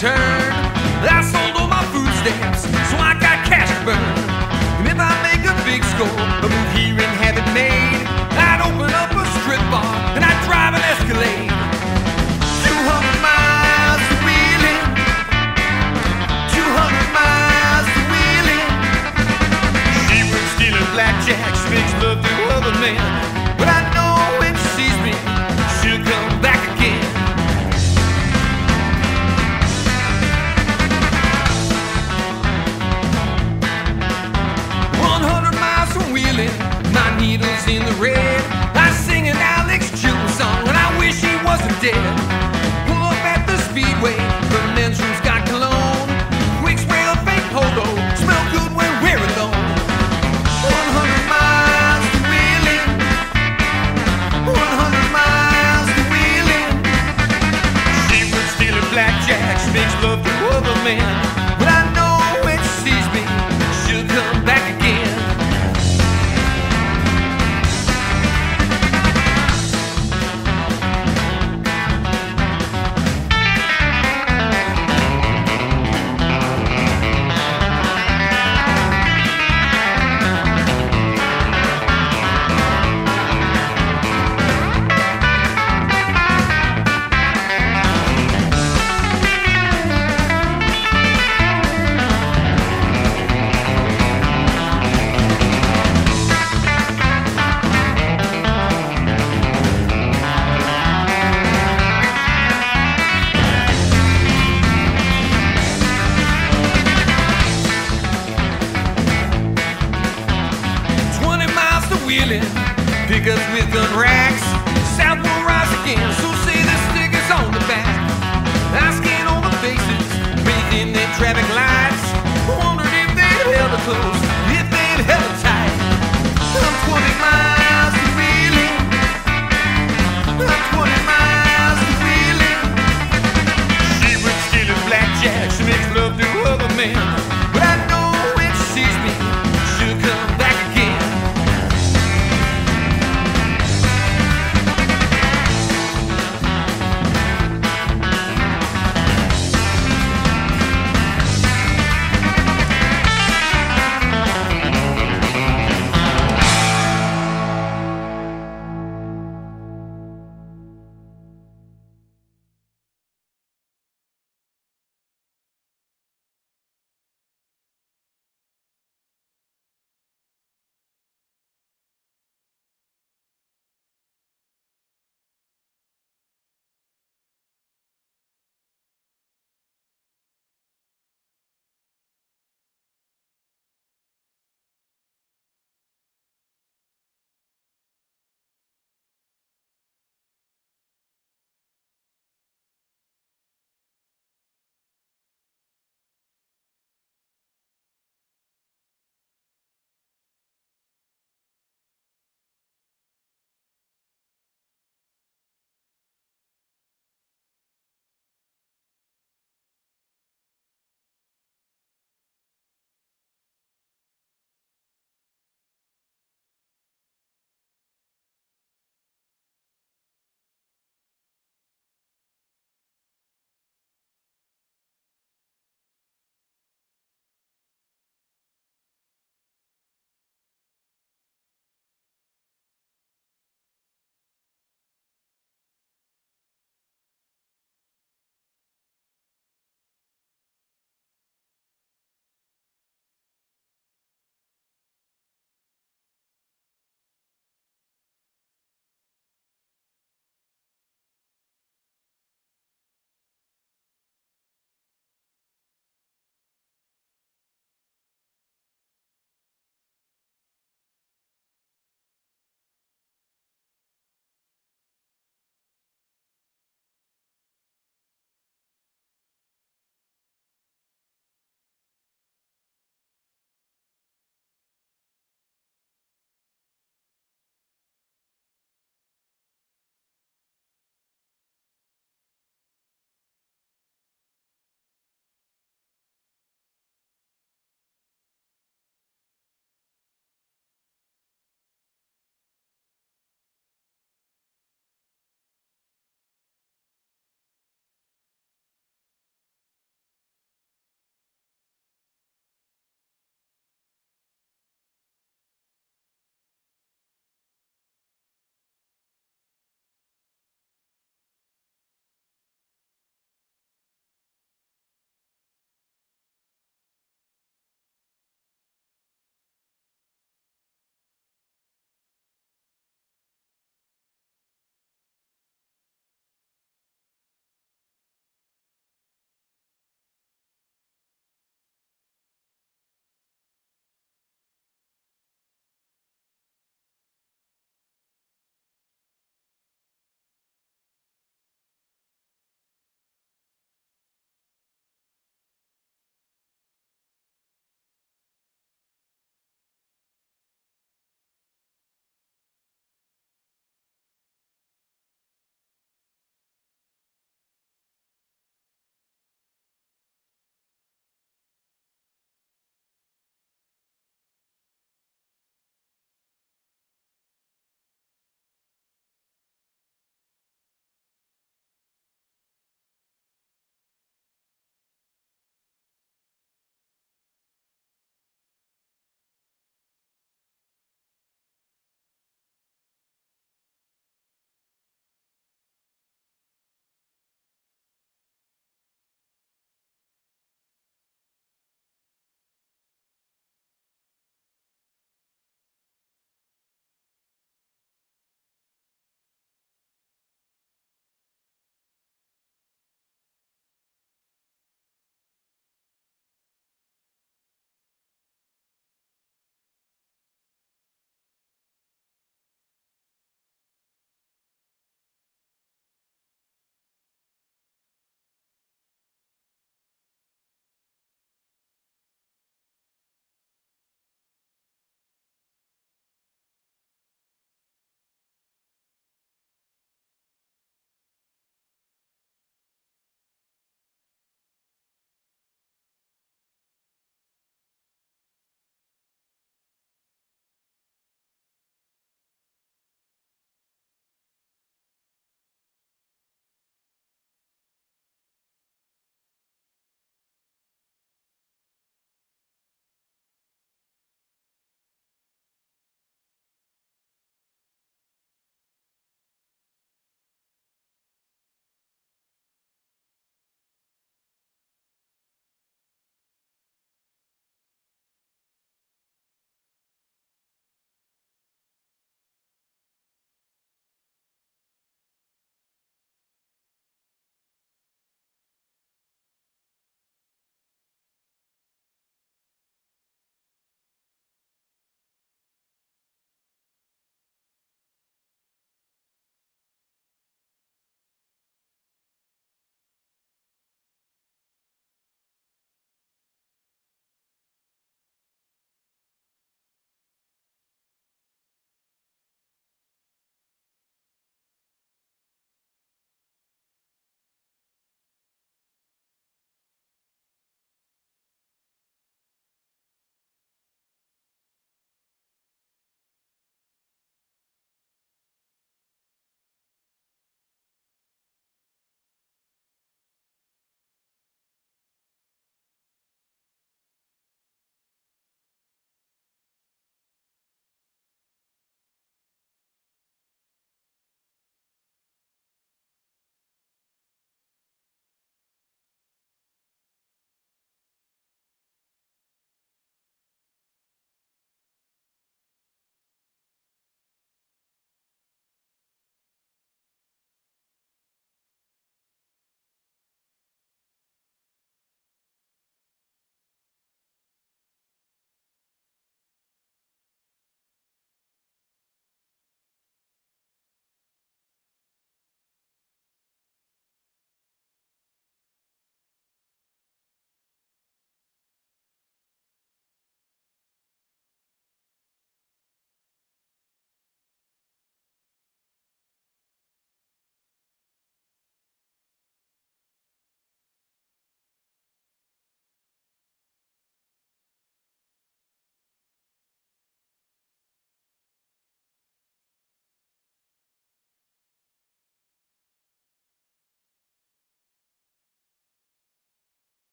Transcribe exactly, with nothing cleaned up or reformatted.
turn. I sold all my food stamps, so I got cash to burn. And if I make a big score, I move here and have it made. I'd open up a strip bar and I'd drive an Escalade. two hundred miles to Wheeling, two hundred miles to Wheeling. She was stealing blackjack, she makes love to other men. But I know when she sees me, she'll come back again. one hundred miles from Wheeling, my needle's in the red. I sing an Alex Chilton song and I wish he wasn't dead. Pull up at the Speedway, the men's room's got cologne. Quick's rail, fake polo, smell good when we're alone. one hundred miles to Wheeling, one hundred miles to Wheeling. She was stealing blackjack, she makes love to other men.